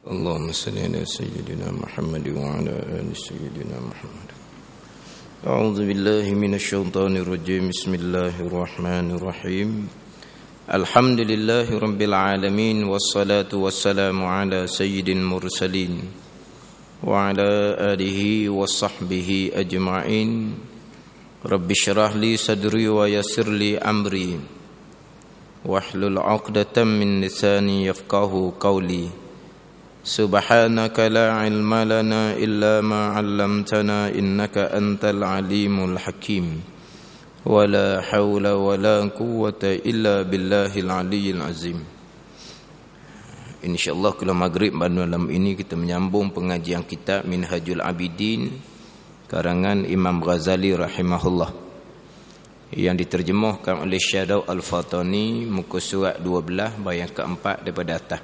اللهم صل على سيدنا محمد وعلى آل سيدنا محمد. أعوذ بالله من الشيطان الرجيم. بسم الله الرحمن الرحيم. الحمد لله رب العالمين، والصلاة والسلام على سيد المرسلين وعلى آله وصحبه أجمعين. رب اشرح لي صدري ويسر لي أمري واحلل عقدة من لساني يفقهوا قولي. سبحانك لا علم لنا إلا ما علمتنا إنك أنت العليم الحكيم. ولا حول ولا قوة إلا بالله العلي العظيم. InsyaAllah kalau maghrib malam ini kita menyambung pengajian kitab Minhajul Abidin karangan Imam Ghazali rahimahullah, yang diterjemahkan oleh Syekh Daud Al-Fatani, muka surat 12 bayan keempat daripada atas.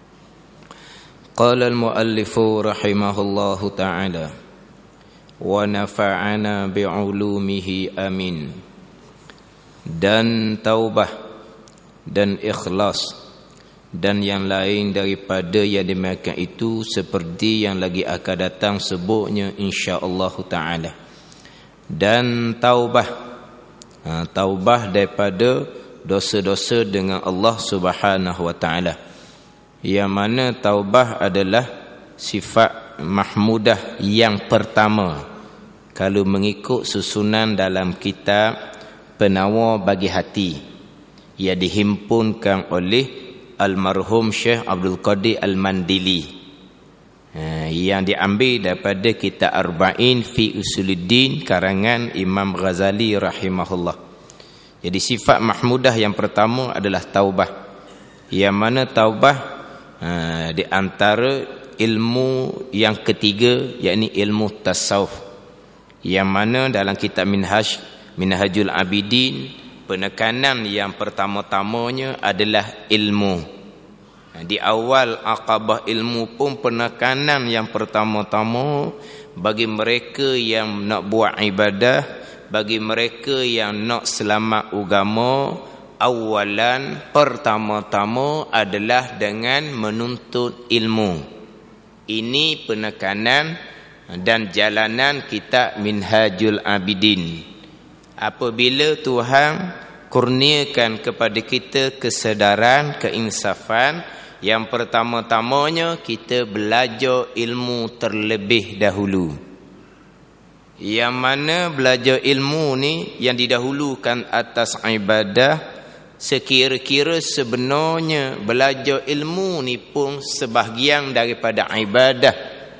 Qala al-muallifu rahimahullahu ta'ala wa nafa'ana bi'ulumihi amin. Dan taubah dan ikhlas dan yang lain daripada yang demikian itu seperti yang lagi akan datang sebutnya insya-Allah ta'ala. Dan taubah daripada dosa-dosa dengan Allah Subhanahu wa ta'ala, yang mana taubah adalah sifat mahmudah yang pertama kalau mengikut susunan dalam kitab Penawar bagi Hati yang dihimpunkan oleh almarhum Syekh Abdul Qadir Al-Mandili, yang diambil daripada kitab Arba'in fi Usuluddin karangan Imam Ghazali rahimahullah. Jadi sifat mahmudah yang pertama adalah taubah, yang mana taubah di antara ilmu yang ketiga, yakni ilmu tasawuf, yang mana dalam kitab Minhajul Abidin penekanan yang pertama-tamanya adalah ilmu. Di awal aqabah ilmu pun penekanan yang pertama-tama bagi mereka yang nak buat ibadah, bagi mereka yang nak selamat agama, awalan pertama-tama adalah dengan menuntut ilmu. Ini penekanan dan jalanan kitab Minhajul Abidin. Apabila Tuhan kurniakan kepada kita kesedaran, keinsafan, yang pertama-tamanya kita belajar ilmu terlebih dahulu. Yang mana belajar ilmu ni yang didahulukan atas ibadah, sekira-kira sebenarnya belajar ilmu ni pun sebahagian daripada ibadah.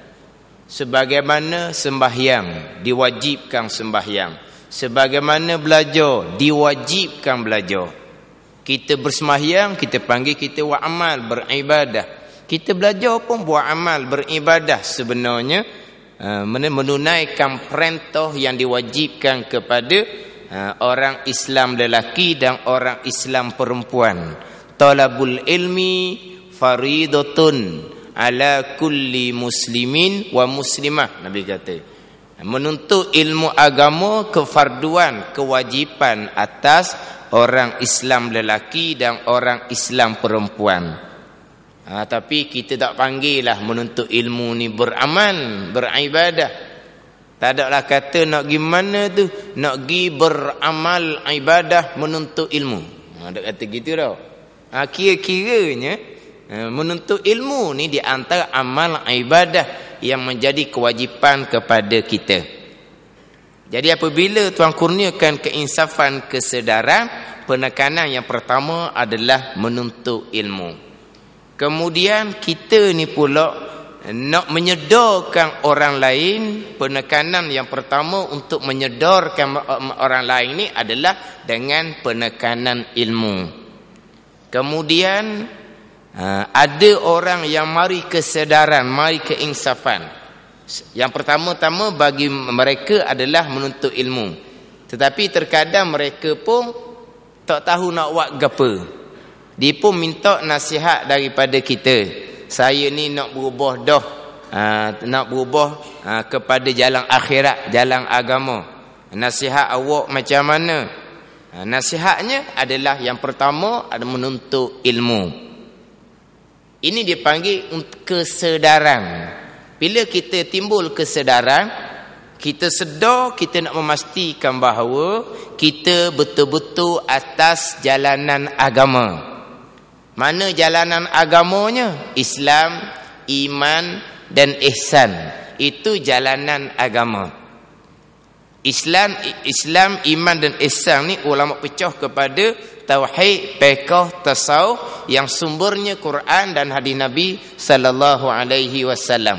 Sebagaimana sembahyang diwajibkan sembahyang, sebagaimana belajar diwajibkan belajar. Kita bersembahyang, kita panggil kita buat amal beribadah. Kita belajar pun buat amal beribadah sebenarnya, menunaikan perintah yang diwajibkan kepada orang Islam lelaki dan orang Islam perempuan. Talabul ilmi faridatun ala kulli muslimin wa muslimah, Nabi kata. Menuntut ilmu agama kefarduan, kewajipan atas orang Islam lelaki dan orang Islam perempuan. Tapi kita tak panggillah menuntut ilmu ni beramal, beribadah. Tak adalah kata nak pergi mana tu, nak pergi beramal ibadah menuntut ilmu. Tak kata gitu tau. Kira-kiranya menuntut ilmu ni di antara amal ibadah yang menjadi kewajipan kepada kita. Jadi apabila Tuhan kurniakan keinsafan, kesedaran, penekanan yang pertama adalah menuntut ilmu. Kemudian kita ni pula nak menyedarkan orang lain. Penekanan yang pertama untuk menyedarkan orang lain ni adalah dengan penekanan ilmu. Kemudian ada orang yang mari kesedaran, mari keinsafan. Yang pertama-tama bagi mereka adalah menuntut ilmu. Tetapi terkadang mereka pun tak tahu nak buat apa. Dia pun minta nasihat daripada kita. Saya ni nak berubah dah, nak berubah kepada jalan akhirat, jalan agama. Nasihat awak macam mana? Nasihatnya adalah yang pertama ada menuntut ilmu. Ini dipanggil kesedaran. Bila kita timbul kesedaran, kita sedar, kita nak memastikan bahawa kita betul-betul atas jalanan agama. Mana jalanan agamanya? Islam, iman dan ihsan. Itu jalanan agama. Islam, iman dan ihsan ni ulama pecah kepada tauhid, fiqh, tasawuf yang sumbernya Quran dan hadis Nabi sallallahu alaihi wasallam.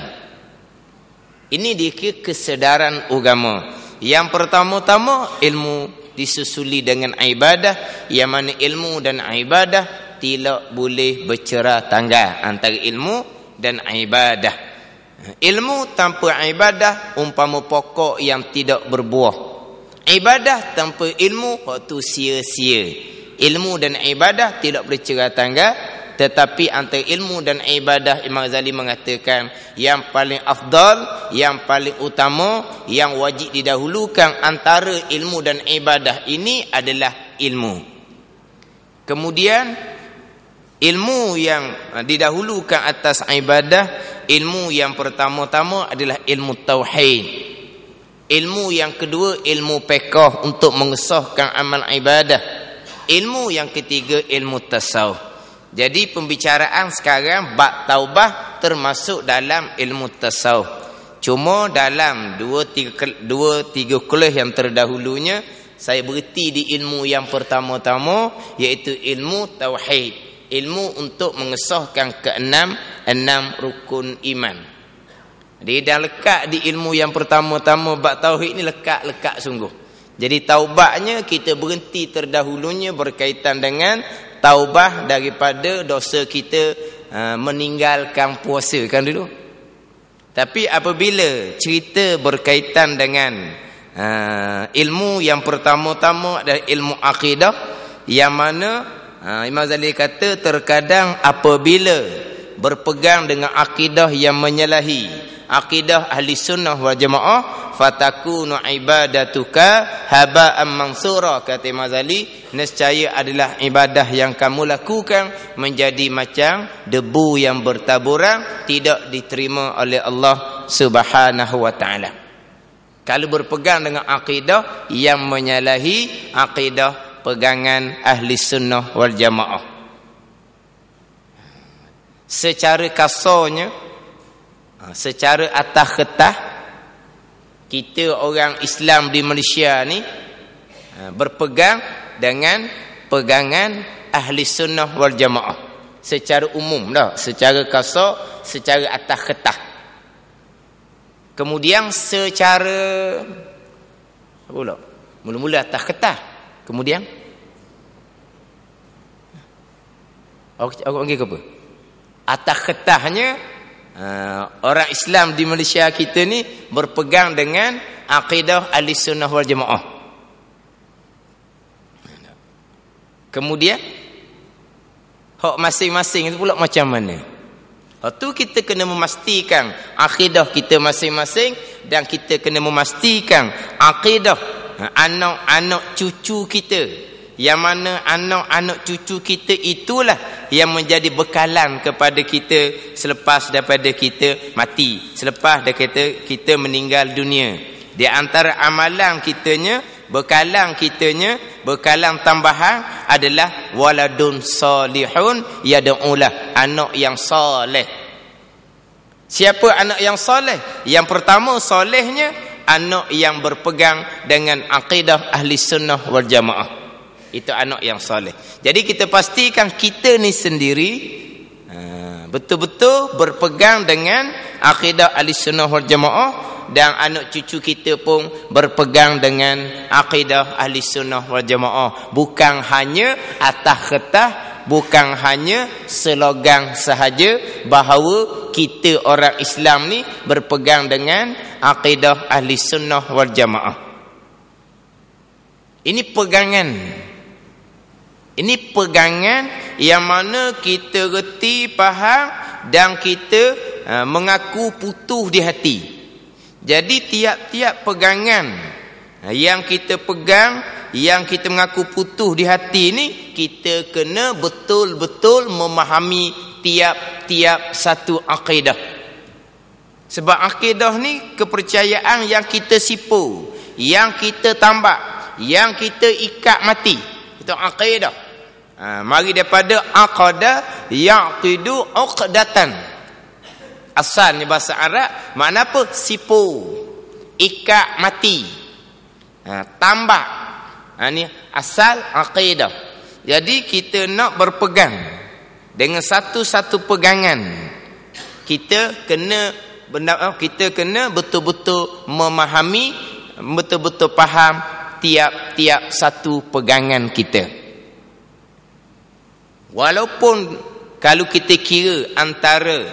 Ini dikira kesedaran agama. Yang pertama-tama ilmu disusuli dengan ibadah, yang mana ilmu dan ibadah tidak boleh bercerah tanggal antara ilmu dan ibadah. Ilmu tanpa ibadah umpama pokok yang tidak berbuah. Ibadah tanpa ilmu waktu sia-sia. Ilmu dan ibadah tidak boleh cerah tanggal, tetapi antara ilmu dan ibadah Imam Ghazali mengatakan yang paling afdal, yang paling utama, yang wajib didahulukan antara ilmu dan ibadah ini adalah ilmu. Kemudian ilmu yang didahulukan atas ibadah, ilmu yang pertama-tama adalah ilmu tauhid. Ilmu yang kedua ilmu fiqh untuk mengesahkan amal ibadah. Ilmu yang ketiga ilmu tasawuf. Jadi pembicaraan sekarang bab taubah termasuk dalam ilmu tasawuf. Cuma dalam 2-3 kelas yang terdahulunya saya berhenti di ilmu yang pertama-tama, iaitu ilmu tauhid. Ilmu untuk mengesahkan enam rukun iman. Dia dah lekat di ilmu yang pertama-tama bab tauhid ni, lekat sungguh. Jadi taubatnya kita berhenti terdahulunya berkaitan dengan taubah daripada dosa kita meninggalkan puasa kan dulu. Tapi apabila cerita berkaitan dengan ilmu yang pertama-tama adalah ilmu akidah, yang mana Imam Ghazali kata terkadang apabila berpegang dengan akidah yang menyalahi akidah ahli sunnah wal jamaah, fatakunu ibadatuka haba'an mansura, kata Imam Ghazali, nescaya adalah ibadah yang kamu lakukan menjadi macam debu yang bertaburan, tidak diterima oleh Allah Subhanahu wa taala. Kalau berpegang dengan akidah yang menyalahi akidah pegangan ahli sunnah wal jamaah. Secara kasarnya, secara atas kertas, kita orang Islam di Malaysia ni berpegang dengan pegangan ahli sunnah wal jamaah secara umum dah, secara kasar, secara atas kertas. Kemudian secara apa pula? Mula-mula atas kertas, kemudian awak panggil ke apa? Atas kertasnya orang Islam di Malaysia kita ni berpegang dengan akidah ahli sunnah wal jamaah. Kemudian hak masing-masing itu pula macam mana? Itu kita kena memastikan akidah kita masing-masing, dan kita kena memastikan akidah anak-anak cucu kita, yang mana anak-anak cucu kita itulah yang menjadi bekalan kepada kita selepas daripada kita mati, selepas daripada kita meninggal dunia. Di antara amalan kitanya, bekalan tambahan adalah waladun salihun yad'ulah, anak yang soleh. Siapa anak yang soleh? Yang pertama solehnya anak yang berpegang dengan akidah ahli sunnah wal jamaah. Itu anak yang soleh. Jadi kita pastikan kita ni sendiri betul-betul berpegang dengan akidah ahli sunnah wal jamaah, dan anak cucu kita pun berpegang dengan akidah ahli sunnah wal jamaah. Bukan hanya atas kertas, bukan hanya slogan sahaja bahawa kita orang Islam ni berpegang dengan akidah ahli sunnah wal jamaah. Ini pegangan yang mana kita reti, faham, dan kita mengaku putus di hati. Jadi tiap-tiap pegangan yang kita pegang, yang kita mengaku putus di hati ni, kita kena betul-betul memahami tiap-tiap satu akidah. Sebab akidah ni kepercayaan yang kita sipu, yang kita tambak, yang kita ikat mati. Itu akidah. Mari daripada aqada yaqidu uqdatan. Asalnya bahasa Arab makna apa? Sipu, ikat mati, tambak. Ni asal akidah. Jadi kita nak berpegang dengan satu-satu pegangan. Kita kena betul-betul memahami, betul-betul faham tiap-tiap satu pegangan kita. Walaupun kalau kita kira antara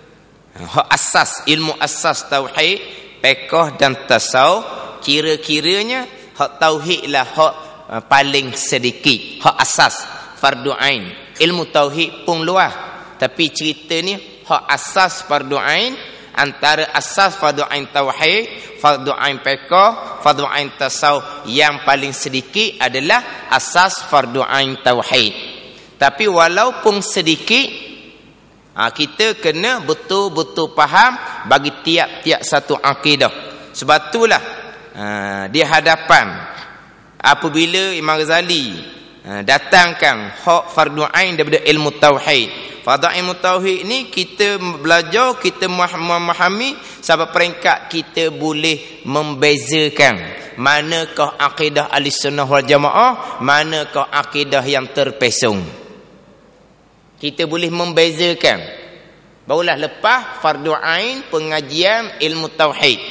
asas, ilmu asas tauhid, fiqh dan tasawuf, kira-kiranya hak tauhid lah hak paling sedikit, hak asas, fardu ain. Ilmu tauhid pun luas, tapi cerita ni hak asas fardu ain. Antara asas fardu ain tauhid, fardu ain fiqh, fardu ain tasawuf, yang paling sedikit adalah asas fardu ain tauhid. Tapi walaupun sedikit, kita kena betul-betul faham bagi tiap-tiap satu akidah. Sebab itulah di hadapan apabila Imam Ghazali datangkan hak fardu ain daripada ilmu tauhid. Fardu ain ilmu tauhid ni kita belajar, kita memahami sampai peringkat kita boleh membezakan manakah akidah Ahlussunnah wal Jamaah, manakah akidah yang terpesong. Kita boleh membezakan. Barulah lepas fardu ain pengajian ilmu tauhid.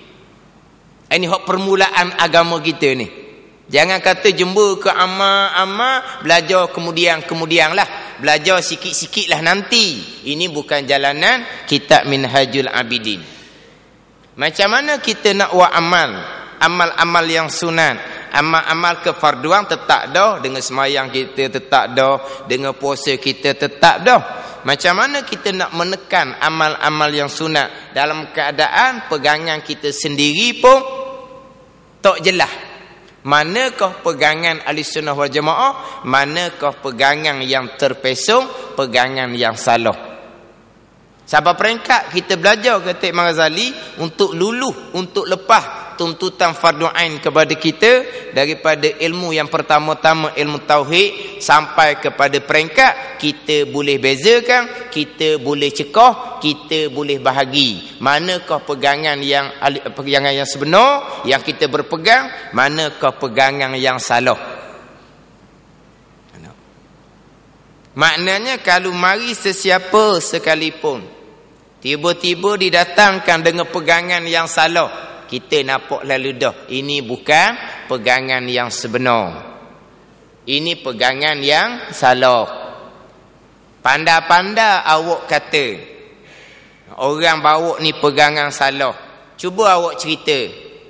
Ini hak permulaan agama kita ni. Jangan kata jumpa ke amal belajar kemudian lah. Belajar sikit-sikit lah nanti. Ini bukan jalanan kitab Minhajul Abidin. Macam mana kita nak buat amal yang sunat, amal-amal kefarduan tetap dah, dengan semayang kita tetap dah, dengan puasa kita tetap dah. Macam mana kita nak menekan amal-amal yang sunat dalam keadaan pegangan kita sendiri pun tak jelas. Manakah pegangan Ahlussunnah wal Jamaah, manakah pegangan yang terpesong, pegangan yang salah. Sampai peringkat kita belajar kata Imam Ghazali untuk luluh, untuk lepas tuntutan fardu ain kepada kita daripada ilmu yang pertama-tama ilmu tauhid sampai kepada peringkat kita boleh bezakan, kita boleh cekah, kita boleh bahagi manakah pegangan yang sebenar yang kita berpegang, manakah pegangan yang salah. Maknanya kalau mari sesiapa sekalipun tiba-tiba didatangkan dengan pegangan yang salah, kita nampak lalu dah ini bukan pegangan yang sebenar, ini pegangan yang salah. Pandai-pandai awak kata orang bawa ni pegangan salah, cuba awak cerita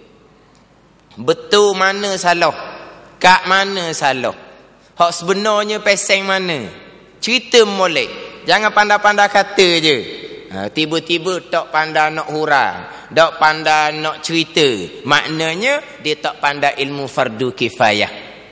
betul mana salah, kat mana salah, hak sebenarnya peseng mana. Cerita molek, jangan pandai-pandai kata je. Tiba-tiba tak pandai nak hurang, tak pandai nak cerita, maknanya dia tak pandai ilmu fardu kifayah.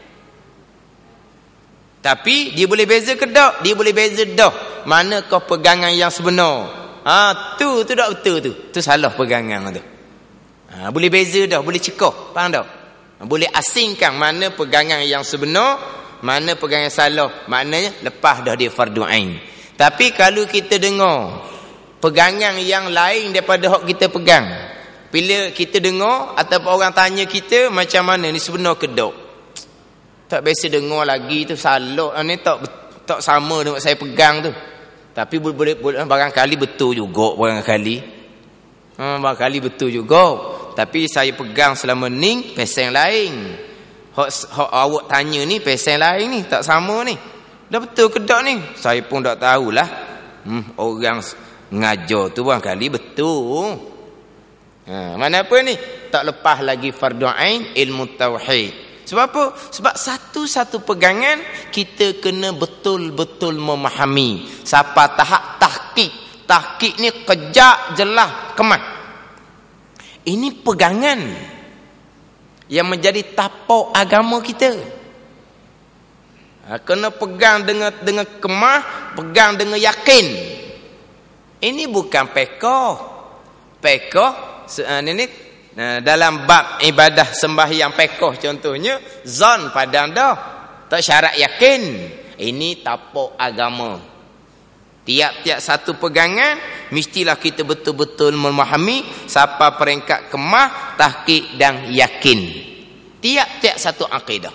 Tapi dia boleh beza ke tak? Dia boleh beza dah manakah pegangan yang sebenar. Tu tak betul tu salah pegangan tu. Boleh beza dah, boleh cekah, faham tak? Boleh asingkan mana pegangan yang sebenar, mana pegangan yang salah. Maknanya lepas dah dia fardu ain. Tapi kalau kita dengar pegangan yang lain daripada hak kita pegang, bila kita dengar ataupun orang tanya kita macam mana ni sebenar ke tak, tak biasa dengar lagi tu salah ni, tak sama dengan saya pegang tu. Tapi boleh barangkali betul juga, barangkali betul juga, tapi saya pegang selama ni peseng lain. Hak awak tanya ni peseng lain ni, tak sama ni. Dah betul ke tak ni? Saya pun tak tahulah. Orang ngajar tu barangkali betul. Mana apa ni? Tak lepas lagi fardu ain ilmu tauhid. Sebab apa? Sebab satu-satu pegangan kita kena betul-betul memahami. Sampai tahap tahqiq. Tahqiq ni kejak, jelas, kemas. Ini pegangan yang menjadi tapak agama kita. Kena pegang dengan kemah, pegang dengan yakin. Ini bukan pekoh. Pekoh ini dalam bab ibadah sembahyang pekoh contohnya, zon padang dah. Tak syarat yakin. Ini tapak agama. Tiap-tiap satu pegangan mestilah kita betul-betul memahami siapa peringkat kemah, tahqiq dan yakin. Tiap-tiap satu akidah.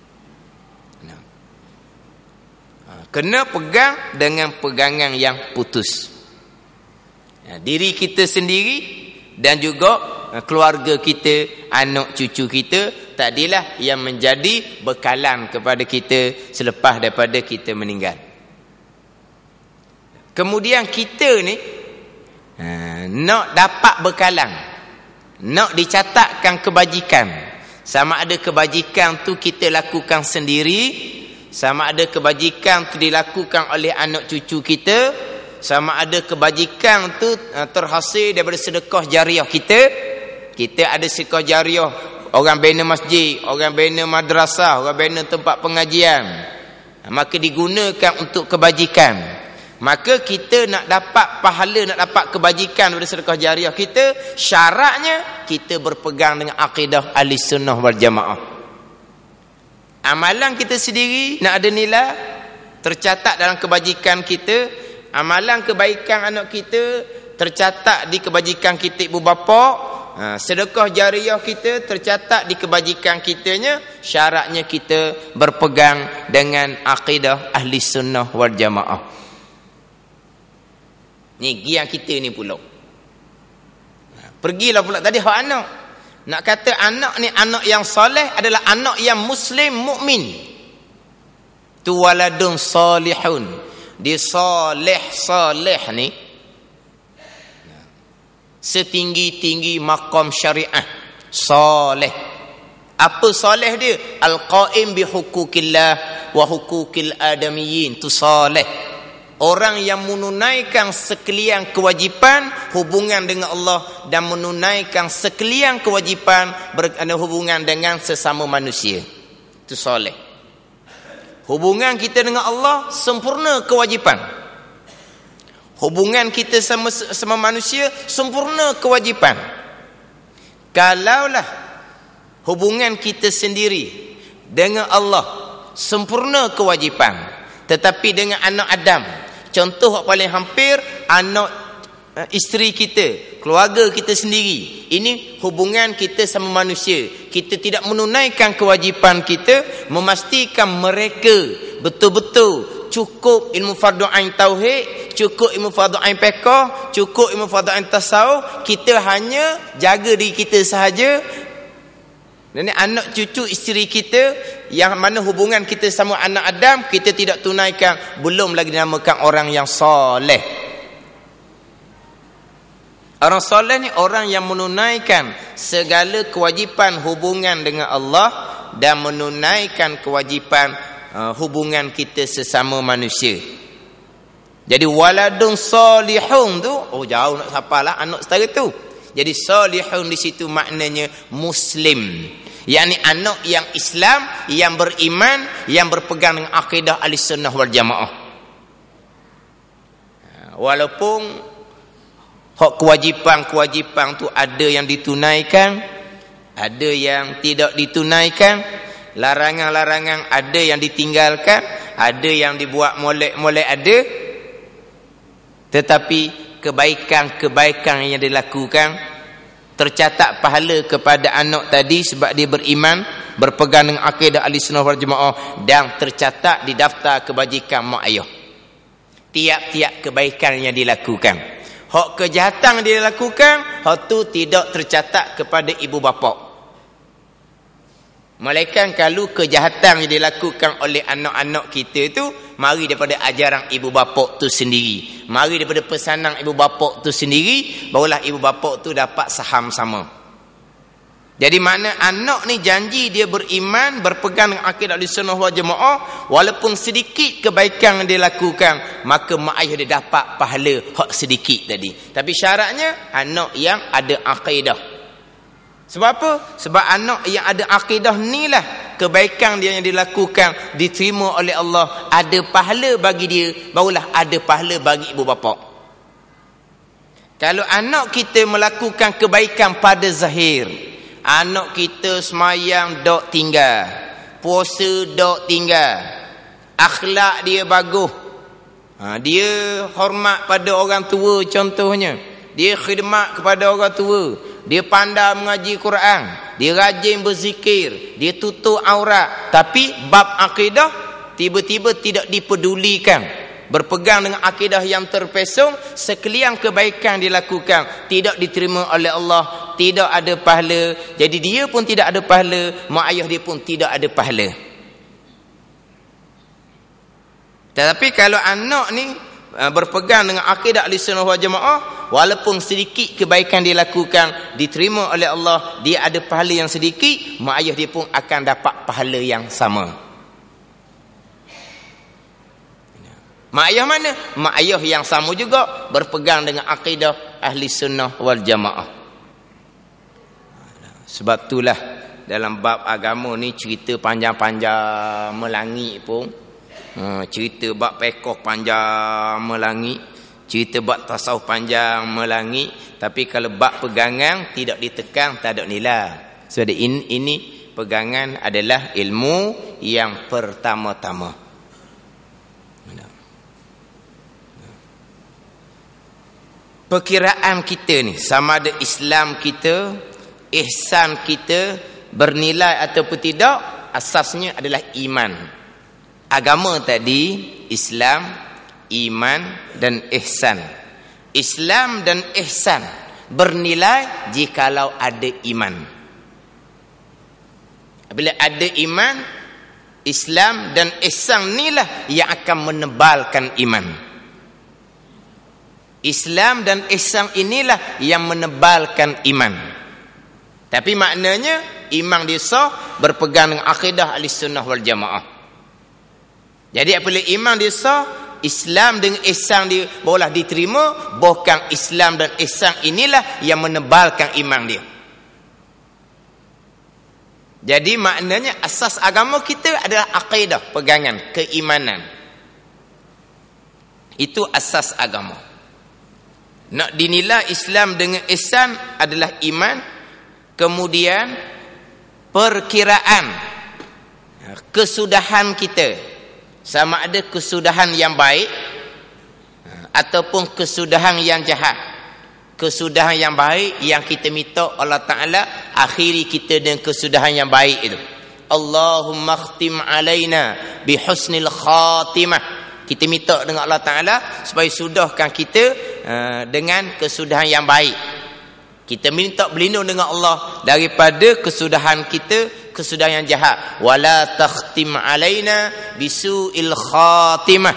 Kena pegang dengan pegangan yang putus. Diri kita sendiri dan juga keluarga kita, anak cucu kita, tadilah yang menjadi bekalan kepada kita selepas daripada kita meninggal. Kemudian kita ni nak dapat bekalan, nak dicatatkan kebajikan. Sama ada kebajikan tu kita lakukan sendiri, sama ada kebajikan tu dilakukan oleh anak cucu kita, sama ada kebajikan tu terhasil daripada sedekah jariah kita. Kita ada sedekah jariah, orang bina masjid, orang bina madrasah, orang bina tempat pengajian, maka digunakan untuk kebajikan. Maka kita nak dapat pahala, nak dapat kebajikan daripada sedekah jariah kita, syaratnya kita berpegang dengan akidah Ahlussunnah wal Jamaah. Amalan kita sendiri nak ada nilai tercatat dalam kebajikan kita. Amalan kebaikan anak kita tercatat di kebajikan kita ibu bapa. Sedekah jariah kita tercatat di kebajikan kitanya. Syaratnya kita berpegang dengan akidah Ahlussunnah wal Jamaah. Ni yang kita ni pula. Pergilah pula tadi hak anak. Nak kata anak ni anak yang soleh adalah anak yang muslim mukmin. Tu waladun salihun. Dia soleh ni setinggi-tinggi maqam syariah. Soleh. Apa soleh dia? Al-qaim bi hukukillah wa hukukil adamiyyin. Tu soleh. Orang yang menunaikan sekalian kewajipan hubungan dengan Allah dan menunaikan sekalian kewajipan berhubungan dengan sesama manusia. Itu soleh. Hubungan kita dengan Allah sempurna kewajipan. Hubungan kita sama manusia sempurna kewajipan. Kalaulah hubungan kita sendiri dengan Allah sempurna kewajipan, tetapi dengan anak Adam, contoh yang paling hampir, anak isteri kita, keluarga kita sendiri, ini hubungan kita sama manusia, kita tidak menunaikan kewajipan kita, memastikan mereka betul-betul cukup ilmu fardu ain tauhid, cukup ilmu fardu ain fiqh, cukup ilmu fardu ain tasawuf, kita hanya jaga diri kita sahaja. Dan ini anak cucu isteri kita yang mana hubungan kita sama anak Adam kita tidak tunaikan, belum lagi dinamakan orang yang soleh. Orang soleh ni orang yang menunaikan segala kewajipan hubungan dengan Allah dan menunaikan kewajipan hubungan kita sesama manusia. Jadi waladun salihun tu, oh jauh nak siapalah anak setara tu. Jadi salihun di situ maknanya muslim, yakni anak yang Islam, yang beriman, yang berpegang dengan akidah Ahlussunnah wal Jamaah. Walaupun hak kewajipan tu ada yang ditunaikan, ada yang tidak ditunaikan, larangan-larangan ada yang ditinggalkan, ada yang dibuat molek-molek ada, tetapi kebaikan-kebaikan yang dilakukan tercatat pahala kepada anak tadi sebab dia beriman, berpegang dengan akidah Ahlussunnah wal Jamaah, dan tercatat di daftar kebajikan mak ayah. Tiap-tiap kebaikan yang dilakukan. Hak kejahatan yang dia lakukan, hak tu tidak tercatat kepada ibu bapa. Melainkan kalau kejahatan yang dilakukan oleh anak-anak kita itu mari daripada ajaran ibu bapa tu sendiri, mari daripada pesanan ibu bapa tu sendiri, barulah ibu bapa tu dapat saham sama. Jadi mana anak ni janji dia beriman, berpegang dengan akidah Ahlussunnah wal Jamaah, walaupun sedikit kebaikan yang dia lakukan, maka mak ayah dia dapat pahala hak sedikit tadi. Tapi syaratnya anak yang ada akidah. Sebab apa? Sebab anak yang ada akidah ni lah kebaikan dia yang dilakukan diterima oleh Allah, ada pahala bagi dia, barulah ada pahala bagi ibu bapa. Kalau anak kita melakukan kebaikan pada zahir, anak kita semayang dok tinggal, puasa dok tinggal, akhlak dia bagus, dia hormat pada orang tua contohnya, dia khidmat kepada orang tua, dia pandai mengaji Quran, dia rajin berzikir, dia tutup aurat, tapi bab akidah tiba-tiba tidak dipedulikan, berpegang dengan akidah yang terpesong, sekalian kebaikan dilakukan tidak diterima oleh Allah, tidak ada pahala. Jadi dia pun tidak ada pahala, mak ayah dia pun tidak ada pahala. Tetapi kalau anak ni berpegang dengan akidah Ahlussunnah wal Jamaah, walaupun sedikit kebaikan dia lakukan diterima oleh Allah, dia ada pahala yang sedikit, mak ayah dia pun akan dapat pahala yang sama. Mak ayah mana? Mak ayah yang sama juga berpegang dengan akidah Ahlussunnah wal Jamaah. Sebab itulah dalam bab agama ni cerita panjang-panjang melangit pun, cerita bab pekoh panjang melangit, cerita bab tasawuf panjang melangit, tapi kalau bab pegangan tidak ditekan, tak ada nilai. So ini pegangan adalah ilmu yang pertama-tama. Perkiraan kita ni sama ada Islam kita, ihsan kita bernilai ataupun tidak, asasnya adalah iman. Agama tadi Islam, iman dan ihsan. Islam dan ihsan bernilai jikalau ada iman. Bila ada iman, Islam dan ihsan inilah yang akan menebalkan iman. Islam dan ihsan inilah yang menebalkan iman. Tapi maknanya iman dia sah berpegang dengan akidah Ahlussunnah wal Jamaah. Jadi apabila iman dia sah, Islam dengan ihsan dia barulah diterima, bukan Islam dan ihsan inilah yang menebalkan iman dia. Jadi maknanya asas agama kita adalah akidah, pegangan, keimanan. Itu asas agama. Nak dinilai Islam dengan ihsan adalah iman, kemudian perkiraan kesudahan kita, sama ada kesudahan yang baik ataupun kesudahan yang jahat. Kesudahan yang baik yang kita minta Allah Ta'ala akhiri kita dengan kesudahan yang baik itu. Allahumma khtim alaina bihusnil khatimah. Kita minta dengan Allah Ta'ala supaya sudahkan kita dengan kesudahan yang baik. Kita minta berlindung dengan Allah daripada kesudahan kita, kesudahan yang jahat. Wala takhtim alaina bisu'il khatimah.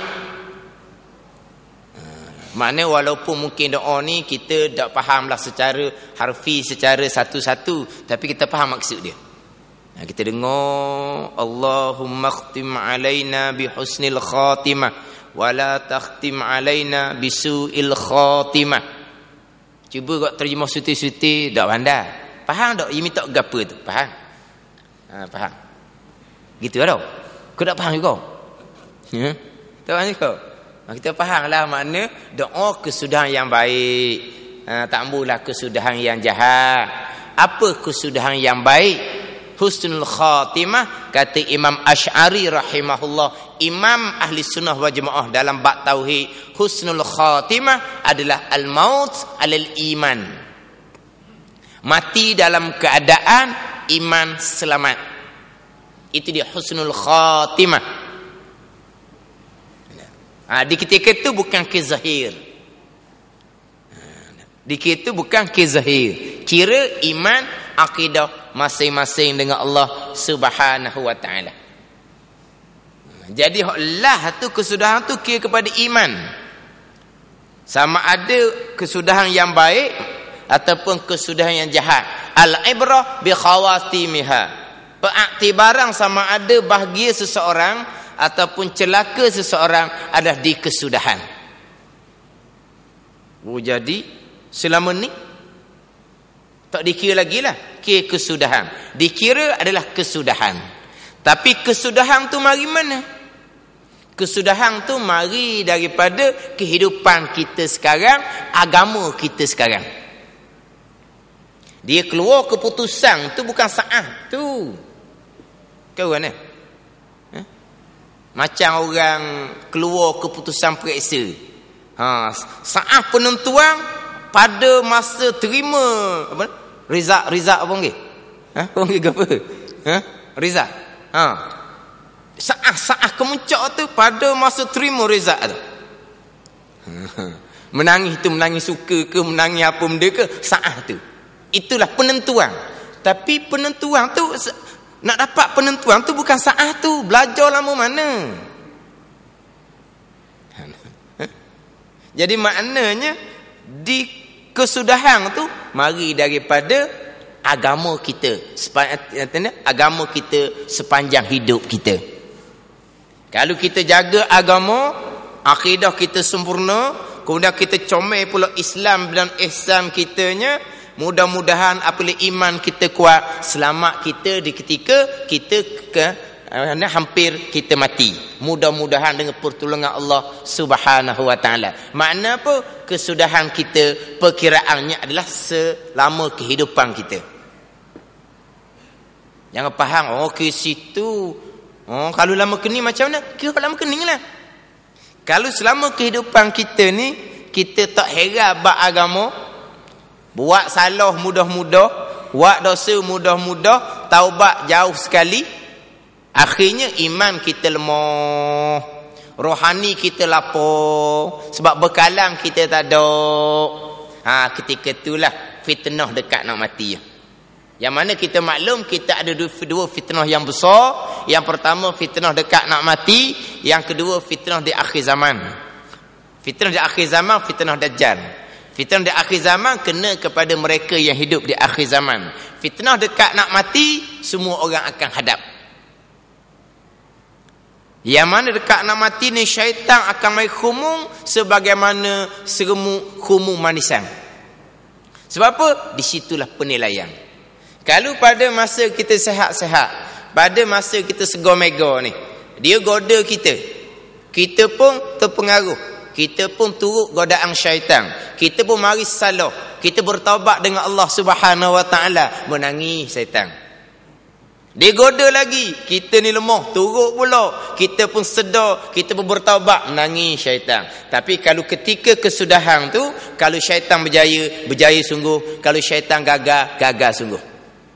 Maknanya walaupun mungkin doa ni kita tak fahamlah secara harfi, secara satu-satu, tapi kita faham maksud dia. Kita dengar Allahumma khtim alaina bihusnil khatimah wala takhtim alaina bisu'il khatimah. Cuba kau terjemah suti-suti tak pandai. Faham tak? Dia minta gapo tu? Faham? Faham. Gitu tau. Kau tak faham juga? Ya? Tak faham juga? Kita fahamlah makna doa kesudahan yang baik. Tak ambulah kesudahan yang jahat. Apa kesudahan yang baik? Husnul khatimah, kata Imam Asy'ari rahimahullah, imam ahli sunnah wal jamaah dalam bab tauhid, husnul khatimah adalah al-maut alal iman, mati dalam keadaan iman selamat. Itu dia husnul khatimah. Di ketika itu bukan ke zahir. Di ketika itu bukan ke zahir. Kira iman, akidah masing-masing dengan Allah Subhanahu wa taala. Jadi Allah tu kesudahan tu kira kepada iman. Sama ada kesudahan yang baik ataupun kesudahan yang jahat. Al-ibrah bi khawatimiha. Pengiktibaran sama ada bahagia seseorang ataupun celaka seseorang adalah di kesudahan. Jadi selama ni tak dikira lagi lah kira kesudahan. Dikira adalah kesudahan. Tapi kesudahan tu mari mana? Kesudahan tu mari daripada kehidupan kita sekarang, agama kita sekarang. Dia keluar keputusan tu bukan saat tu. Kawan eh? Macam orang keluar keputusan periksa. Saat penentuan pada masa terima apa? Result apa panggil? Panggil apa? Result. Saat kemuncak tu pada masa terima result tu. Menangis tu menangis suka ke, menangis apa benda ke, saat tu. Itulah penentuan. Tapi penentuan tu, nak dapat penentuan tu bukan saat tu. Belajar lama mana? Jadi maknanya di kesudahan tu mari daripada agama kita, agama kita sepanjang hidup kita. Kalau kita jaga agama, akidah kita sempurna, kemudian kita comel pula Islam dan ihsan kitanya, mudah-mudahan apabila iman kita kuat, selamat kita di ketika kita hampir kita mati. Mudah-mudahan dengan pertolongan Allah Subhanahu wa taala. Makna apa? Kesudahan kita, perkiraannya adalah selama kehidupan kita. Jangan faham, ke situ. Kalau lama kening macam mana? Kira lama kening lah. Kalau selama kehidupan kita ni, kita tak heran bab agama, buat salah mudah-mudah, buat dosa mudah-mudah, taubat jauh sekali, akhirnya iman kita lemah, rohani kita lapar, sebab bekalan kita tak ada. Ketika itulah fitnah dekat nak mati. Yang mana kita maklum kita ada dua fitnah yang besar. Yang pertama fitnah dekat nak mati, yang kedua fitnah di akhir zaman. Fitnah di akhir zaman, fitnah Dajjal. Fitnah di akhir zaman kena kepada mereka yang hidup di akhir zaman. Fitnah dekat nak mati, semua orang akan hadap. Yang mana dekat nak mati ni, syaitan akan mai khumung sebagaimana serumuk khumung manisan. Sebab apa? Di situlah penilaian. Kalau pada masa kita sehat-sehat, pada masa kita segar mega ni, dia goda kita, kita pun terpengaruh, kita pun turut godaan syaitan, kita pun mari salah, kita bertaubat dengan Allah Subhanahu wa taala, menangis syaitan. Dia goda lagi, kita ni lemah, turut pula, kita pun sedar, kita pun bertaubat, menangis syaitan. Tapi kalau ketika kesudahan tu, kalau syaitan berjaya, berjaya sungguh, kalau syaitan gagal, gagal sungguh.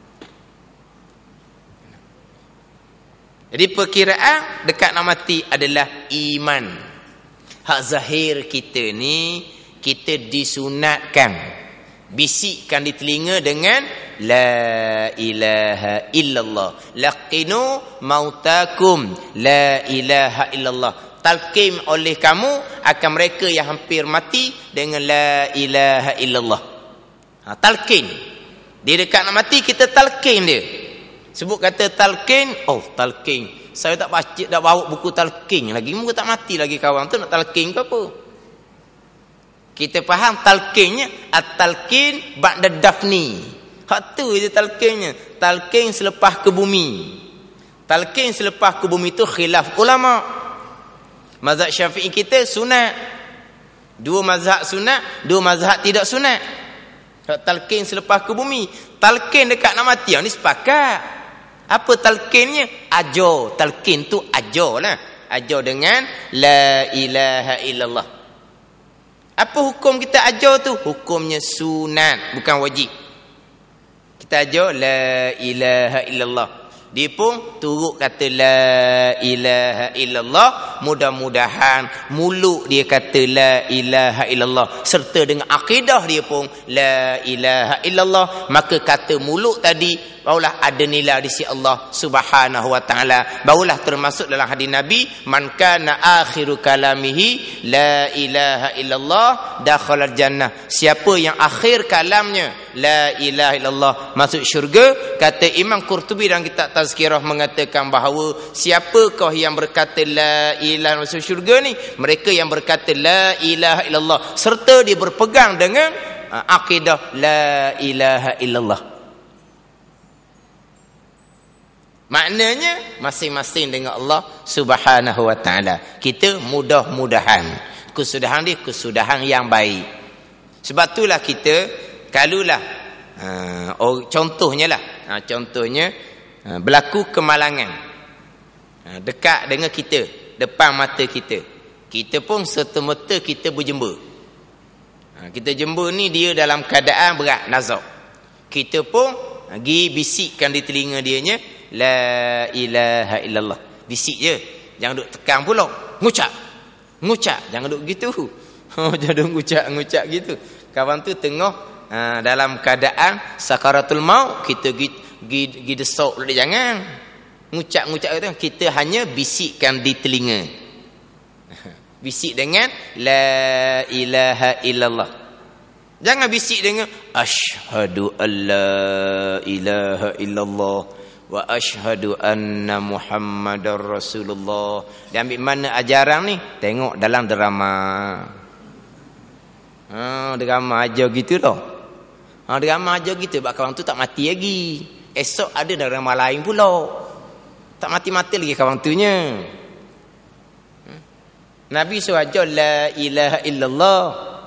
Jadi perkiraan dekat nak mati adalah iman. Hak zahir kita ni, kita disunatkan, bisikkan di telinga dengan la ilaha illallah. Laqinu mautakum la ilaha illallah. Talqin oleh kamu akan mereka yang hampir mati dengan la ilaha illallah. Talqin. Dia dekat nak mati, kita talqin dia. Sebut kata talqin, talqin. Saya tak baca, tak bawa buku talqin lagi. Muka tak mati lagi kawan tu, nak talqin ke apa? Kita faham talqinnya, at-talqin ba'da dafni. Hak tu je talqinnya. Talqin selepas ke bumi. Talqin selepas ke bumi tu khilaf ulama. Mazhab Syafi'i kita sunat. Dua mazhab sunat, dua mazhab tidak sunat. Hak talqin selepas ke bumi. Talqin dekat nak mati, ni sepakat. Apa talqinnya? Ajar. Talqin tu ajar lah. Ajar dengan la ilaha illallah. Apa hukum kita ajar tu? Hukumnya sunat, bukan wajib. Kita ajar la ilaha illallah. Dia pun turut kata la ilaha illallah. Mudah-mudahan mulut dia kata la ilaha illallah, serta dengan akidah dia pun la ilaha illallah. Maka kata mulut tadi barulah ada nilai di sisi Allah Subhanahu wa taala. Barulah termasuk dalam hadis Nabi, man kana akhiru kalamihi la ilaha illallah dakhala jannah. Siapa yang akhir kalamnya la ilaha illallah, masuk syurga. Kata Imam Qurtubi dalam kitab Tazkirah mengatakan bahawa siapakah yang berkata la ilaha masuk syurga ni? Mereka yang berkata la ilaha illallah serta dia berpegang dengan akidah la ilaha illallah. Maknanya masing-masing dengan Allah Subhanahu wa taala. Kita mudah-mudahan kesudahan dia kesudahan yang baik. Sebab itulah kita kalulah contohnya berlaku kemalangan dekat dengan kita, depan mata kita. Kita pun serta-merta kita berjemur. Kita jemur ni dia dalam keadaan berat nazak. Kita pun pergi bisikkan di telinga dianya la ilaha illallah. Bisik je. Jangan duk tekan pula. Ngucap. Jangan duk gitu. Jangan duk ngucap gitu. Kawan tu tengah dalam keadaan sakaratul maut, kita gi desok dia jangan. Ngucap itu kita hanya bisikkan di telinga. Bisik dengan la ilaha illallah. Jangan bisik dengan asyhadu alla ilaha illallah wa asyhadu anna muhammadar rasulullah. Dia ambil mana ajaran ni? Tengok dalam drama. Drama aja gitu loh. Drama aja gitu. Sebab kawan tu tak mati lagi. Esok ada drama lain pula. Tak mati-mati lagi kawan tunya. Nabi suruh la ilaha illallah.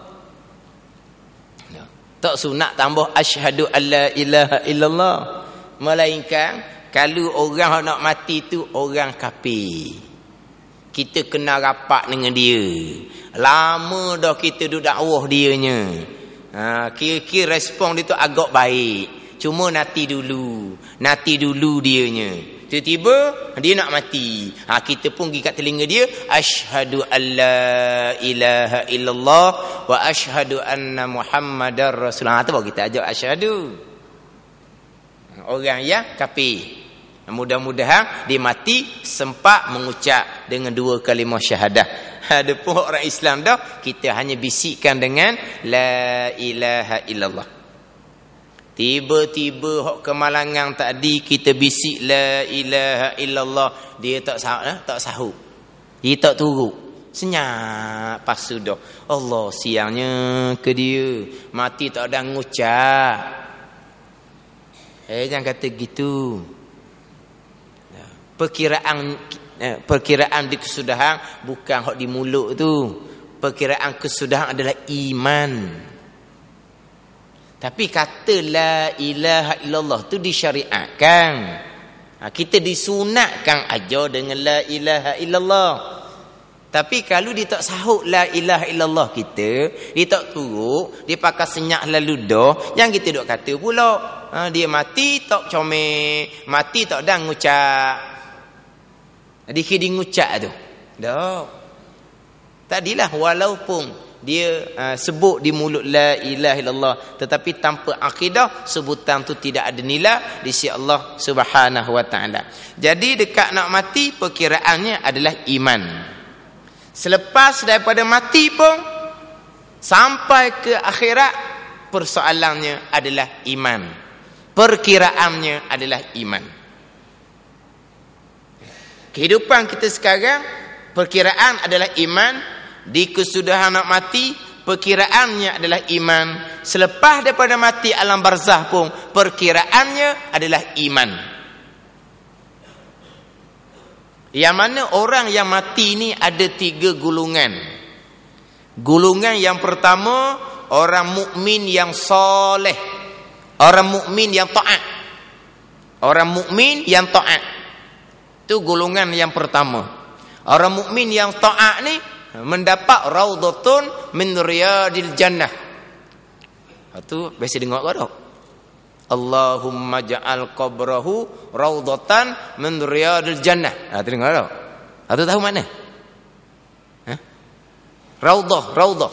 Tak sunat tambah asyhadu alla ilaha illallah. Melainkan kalau orang nak mati tu orang kafir, kita kena rapat dengan dia. Lama dah kita duduk dakwah dianya. Kira-kira respon dia tu agak baik. Cuma nanti dulu dianya. Tiba-tiba dia nak mati. Kita pun pergi kat telinga dia, asyhadu alla ilaha illallah wa asyhadu anna muhammadar rasulullah. Tu baru kita ajak asyhadu. Orang yang kafir, mudah-mudahan dia mati sempat mengucap dengan 2 kalimah syahadah. Adapun orang Islam dah, kita hanya bisikkan dengan la ilaha illallah. Tiba-tiba hak kemalangan tadi kita bisik la ilaha illallah, dia tak sahut. Dia tak turut. Senyap pas sudah. Allah siangnya ke dia. Mati tak ada ngucap. Jangan kata gitu. Perkiraan di kesudahan bukan hak di mulut tu. Perkiraan kesudahan adalah iman. Tapi kata la ilaha illallah tu disyariatkan. Kita disunatkan aja dengan la ilaha illallah. Tapi kalau dia tak sahut la ilaha illallah kita, dia tak turut, dia pakai senyap lalu dah, yang kita duk kata pula, dia mati tak comel, mati tak dah ngucap. Dia kira ngucap tu. Dah. Tadilah walaupun dia sebut di mulut la ilaha illallah, tetapi tanpa akidah, sebutan tu tidak ada nilai di sisi Allah Subhanahu wa taala. Jadi dekat nak mati perkiraannya adalah iman. Selepas daripada mati pun sampai ke akhirat, persoalannya adalah iman. Perkiraannya adalah iman. Kehidupan kita sekarang perkiraan adalah iman. Di kesudahan nak mati perkiraannya adalah iman. Selepas daripada mati alam barzah pun perkiraannya adalah iman. Yang mana orang yang mati ni ada 3 golongan. Golongan yang pertama, orang mukmin yang soleh, orang mukmin yang taat. Orang mukmin yang taat. Itu golongan yang pertama. Orang mukmin yang taat ni mendapat raudhatun min riyadil jannah. Itu biasa dengar ke tak? Allahumma ja'al qabrahu raudhatan min riyadil jannah. Tu dengar tak? Tu tahu mana? Raudhah. Raudhah.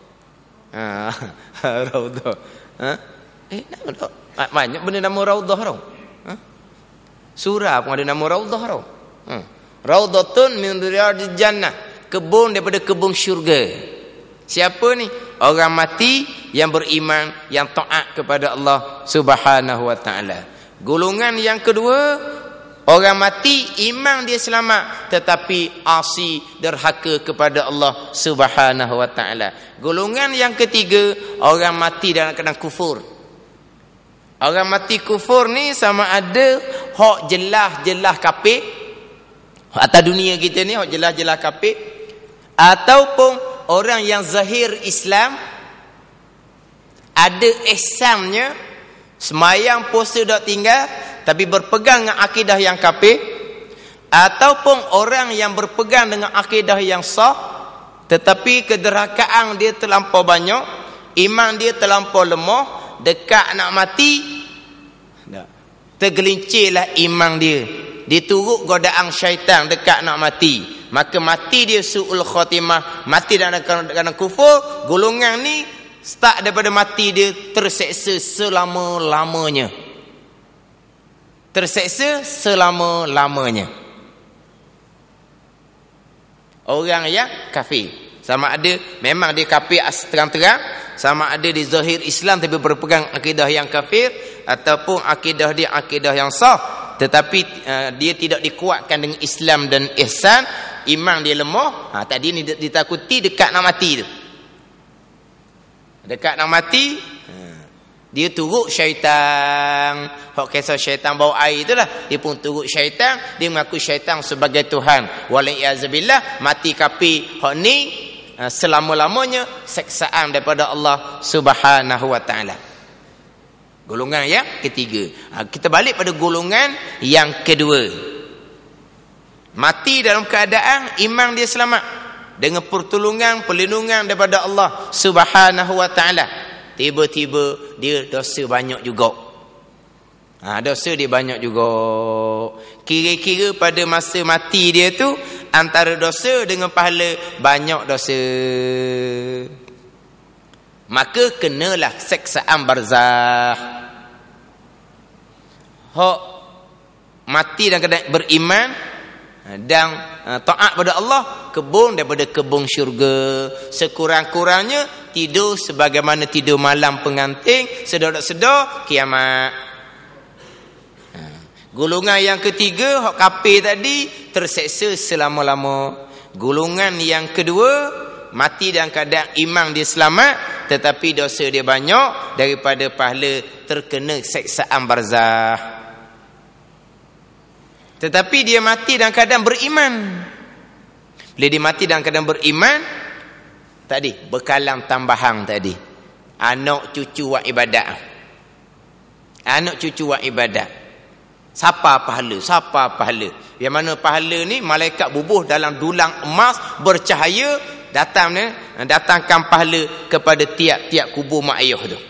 Nama tak? Banyak benda nama raudhah tau. Surah pun ada nama raudhah tau. Raudhatun min riyadil jannah. Kebun daripada kebun syurga. Siapa ni? Orang mati yang beriman, yang taat kepada Allah Subhanahu wa taala. Golongan yang kedua, orang mati iman dia selamat tetapi asi derhaka kepada Allah Subhanahu wa taala. Golongan yang ketiga, orang mati dalam keadaan kufur. Orang mati kufur ni sama ada hak jelas-jelas kafir atas dunia kita ni, hak jelas-jelas kafir, ataupun orang yang zahir Islam, ada ihsannya, semayang puasa dak tinggal tapi berpegang dengan akidah yang kafir, ataupun orang yang berpegang dengan akidah yang sah tetapi kederhakaan dia terlampau banyak, iman dia terlampau lemah, dekat nak mati tergelincirlah iman dia, diturut godaan syaitan dekat nak mati, maka mati dia su'ul khatimah, mati dalam keadaan kufur. Golongan ni start daripada mati dia terseksa selama-lamanya, terseksa selama-lamanya. Orang yang kafir, sama ada memang dia kafir terang-terang, sama ada di zahir Islam tapi berpegang akidah yang kafir, ataupun akidah dia akidah yang sah tetapi dia tidak dikuatkan dengan Islam dan ihsan, iman dia lemah. Tadi ni ditakuti dekat nak mati tu, dekat nak mati dia turut syaitan. Hak kisah syaitan bawa air itulah, dia pun turut syaitan, dia mengaku syaitan sebagai Tuhan. Walaiyazubillah, mati kafir hak ni selama-lamanya seksaan daripada Allah Subhanahu wa taala. Golongan yang ketiga. Kita balik pada golongan yang kedua. Mati dalam keadaan iman dia selamat dengan pertolongan, perlindungan daripada Allah Subhanahu wa taala. Tiba-tiba dia dosa banyak juga. Dosa dia banyak juga. Kira-kira pada masa mati dia tu, antara dosa dengan pahala banyak dosa, maka kenalah seksaan barzah. Hak mati dan keadaan beriman dan taat pada Allah, kebun daripada kebun syurga. Sekurang-kurangnya tidur sebagaimana tidur malam pengantin, sedar-sedar kiamat. Golongan yang ketiga, hak kafir tadi, terseksa selama-lama. Golongan yang kedua, mati dalam keadaan iman dia selamat tetapi dosa dia banyak, daripada pahala terkena seksaan barzah. Tetapi dia mati dalam keadaan beriman. Bila dia mati dalam keadaan beriman, tadi bekalan tambahan tadi, anak cucu wa ibadat. Anak cucu wa ibadat. Siapa pahala? Siapa pahala? Yang mana pahala ni malaikat bubuh dalam dulang emas bercahaya, datangkan pahala kepada tiap-tiap kubur mak ayah tu.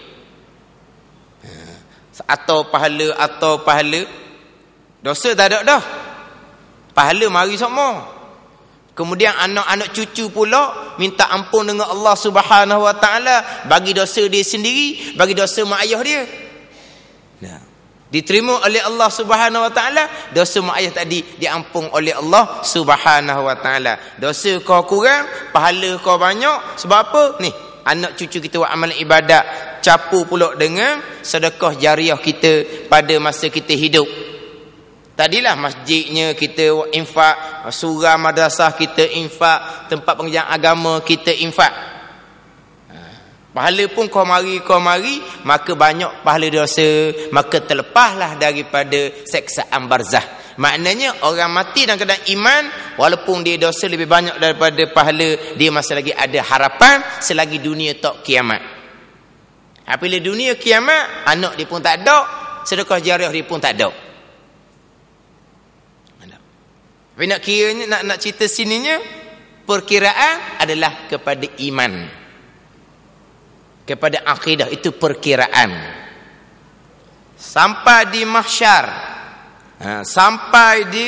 Atau pahala dosa tak ada dah, pahala mari semua. Kemudian anak-anak cucu pula minta ampun dengan Allah Subhanahu wa taala bagi dosa dia sendiri, bagi dosa mak ayah dia. Diterima oleh Allah Subhanahu wa taala, dosa mak ayah tadi diampun oleh Allah Subhanahu wa taala. Dosa kau kurang, pahala kau banyak. Sebab apa? Ni, anak cucu kita buat amal ibadat, campur pula dengan sedekah jariah kita pada masa kita hidup. Tadilah masjidnya kita infak, surau madrasah kita infak, tempat pengajian agama kita infak. Pahala pun kau mari, maka banyak pahala dosa, maka terlepaslah daripada seksaan barzah. Maknanya orang mati dalam keadaan iman, walaupun dia dosa lebih banyak daripada pahala, dia masih lagi ada harapan selagi dunia tak kiamat. Apabila dunia kiamat, anak dia pun tak ada, sedekah jariah dia pun tak ada. Tapi nak kiranya, nak cerita sininya, perkiraan adalah kepada iman, kepada akidah, itu perkiraan. Sampai di mahsyar, sampai di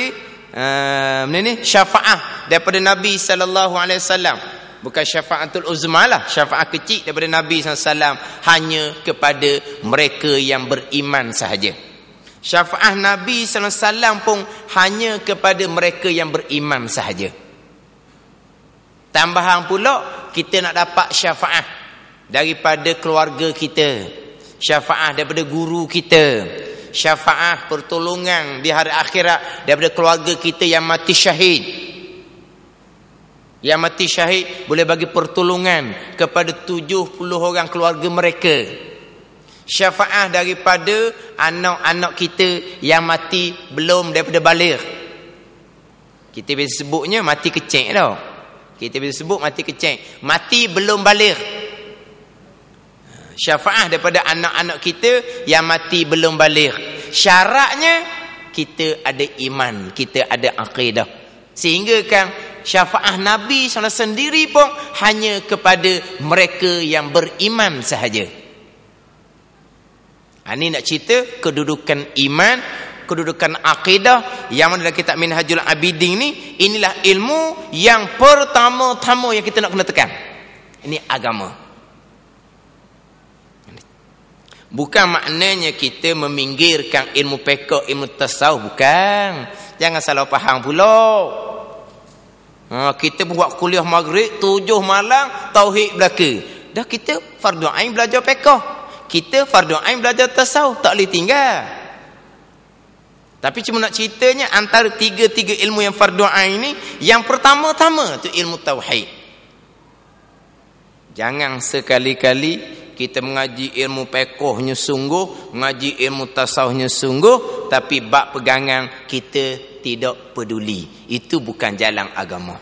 syafaat daripada Nabi sallallahu alaihi wasallam, bukan syafaatul uzma lah, syafaat kecil daripada Nabi sallallahu alaihi wasallam, hanya kepada mereka yang beriman sahaja. Syafaat Nabi sallallahu alaihi wasallam pun hanya kepada mereka yang beriman sahaja. Tambahan pula, kita nak dapat syafaat daripada keluarga kita, syafaat daripada guru kita, syafaat pertolongan di hari akhirat daripada keluarga kita yang mati syahid. Yang mati syahid boleh bagi pertolongan kepada 70 orang keluarga mereka. Syafaat daripada anak-anak kita yang mati belum daripada baligh. Kita biasa sebutnya mati kecil tau. Kita biasa sebut mati kecil. Mati belum baligh. Syafaat daripada anak-anak kita yang mati belum baligh. Syaratnya kita ada iman, kita ada akidah. Sehingga kan syafaat Nabi SAW sendiri pun hanya kepada mereka yang beriman sahaja. Ini nak cerita kedudukan iman, kedudukan akidah yang mana dalam kitab Minhajul Abidin ni. Inilah ilmu yang pertama-tama yang kita nak kena tekan. Ini agama. Bukan maknanya kita meminggirkan ilmu fiqh, ilmu tasawuf, bukan. Jangan salah faham pula. Kita buat kuliah maghrib 7 malam tauhid belaka. Dah kita fardu ain belajar fiqh. Kita fardu ain belajar tasawuf, tak boleh tinggal. Tapi cuma nak ceritanya antara tiga ilmu yang fardu ain ni, yang pertama-tama tu ilmu tauhid. Jangan sekali-kali kita mengaji ilmu fiqhnya sungguh, mengaji ilmu tasawufnya sungguh, tapi bab pegangan kita tidak peduli. Itu bukan jalan agama.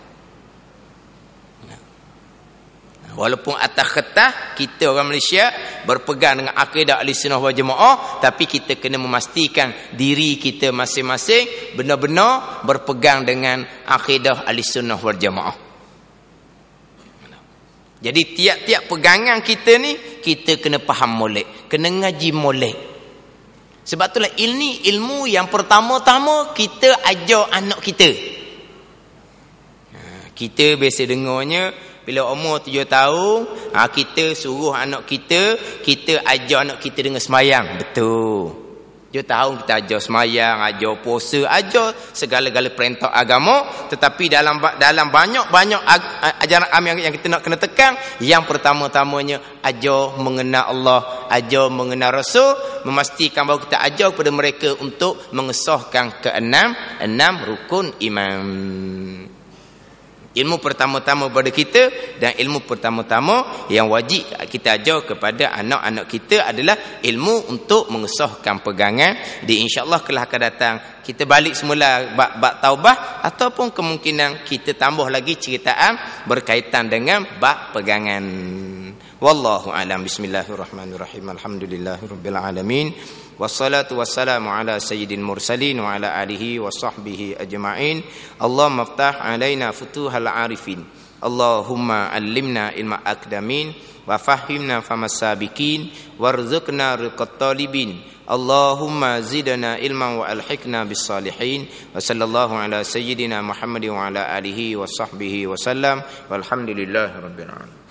Walaupun atas kertas kita orang Malaysia berpegang dengan akidah Ahlussunnah wal Jamaah, tapi kita kena memastikan diri kita masing-masing benar-benar berpegang dengan akidah Ahlussunnah wal Jamaah. Jadi tiap-tiap pegangan kita ni kita kena faham molek, kena ngaji molek. Sebab itulah ini ilmu yang pertama-tama kita ajar anak kita. Kita biasa dengarnya bila umur 7 tahun, kita suruh anak kita ajar anak kita dengan semayang. Betul. 7 tahun kita ajar semayang, ajar puasa, ajar segala-gala perintah agama. Tetapi dalam banyak-banyak ajaran agama yang kita nak kena tekan, yang pertama-tamanya ajar mengenal Allah, ajar mengenal Rasul, memastikan bahawa kita ajar kepada mereka untuk mengesahkan enam rukun iman. Ilmu pertama-tama pada kita, dan ilmu pertama-tama yang wajib kita ajar kepada anak-anak kita adalah ilmu untuk mengesahkan pegangan. Di insya-Allah kelak akan datang kita balik semula bab taubah, ataupun kemungkinan kita tambah lagi ceritaan berkaitan dengan bab pegangan. Wallahu a'lam. Bismillahirrahmanirrahim. Alhamdulillahirabbil alamin. Wassalatu wassalamu ala sayyidil mursalin wa ala alihi wa sahbihi ajma'in. Allahumma aftah alaina futuhal arifin. Allahumma allimna ilma akdamin wa fahimna famas sabiqin warzuqna riqat talibin. Allahumma zidna ilman wa alhiqna bis salihin. Wa sallallahu ala sayyidina Muhammadin wa ala alihi wa sahbihi wa sallam. Walhamdulillahirabbil alamin.